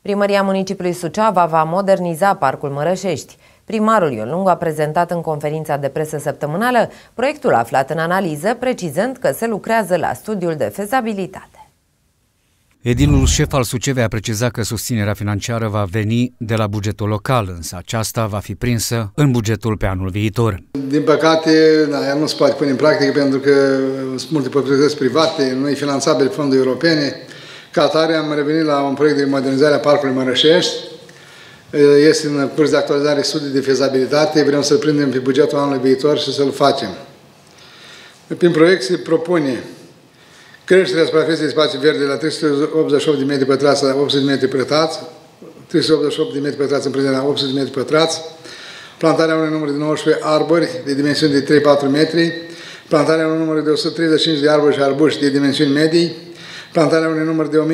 Primăria municipiului Suceava va moderniza Parcul Mărășești. Primarul Ion Lungu a prezentat în conferința de presă săptămânală proiectul aflat în analiză, precizând că se lucrează la studiul de fezabilitate. Edilul șef al Sucevei a precizat că susținerea financiară va veni de la bugetul local, însă aceasta va fi prinsă în bugetul pe anul viitor. Din păcate, ea nu se poate pune în practică pentru că sunt multe proprietăți private, nu e finanțabil fonduri europene. Ca atare am revenit la un proiect de modernizare a Parcului Mărășești. Este în curs de actualizare studii de fezabilitate, vrem să-l prindem pe bugetul anului viitor și să-l facem. Prin proiect se propune creșterea suprafeței de spații verde la 388 de metri pătrați la 800 de metri pătrați, 388 de metri pătrați în prezent la 800 de metri pătrați, plantarea unui număr de 19 arbori de dimensiuni de 3-4 metri, plantarea unui număr de 135 de arbori și arbuși de dimensiuni medii, plantarea unui număr de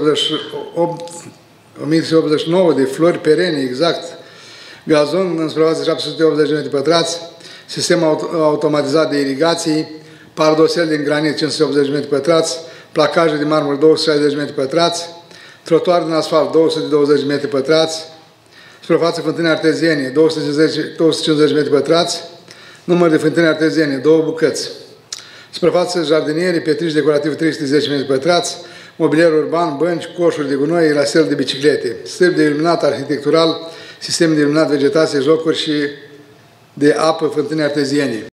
1389 de flori perene, exact, gazon în suprafață 780 de metri pătrați, sistem automatizat de irigații, pardosel din granit 580 de metri pătrați, placaje de marmură 260 de metri pătrați, trotuar din asfalt 220 de metri pătrați, suprafață fântâne arteziene 250 de metri pătrați, număr de fântâne arteziene 2 bucăți, suprafață jardinierii, petriș decorativ 310 metri pătrați, mobilier urban, bănci, coșuri de gunoi, elastel de biciclete, stâlpi de iluminat arhitectural, sistem de iluminat vegetație, jocuri și de apă, fântâne arteziene.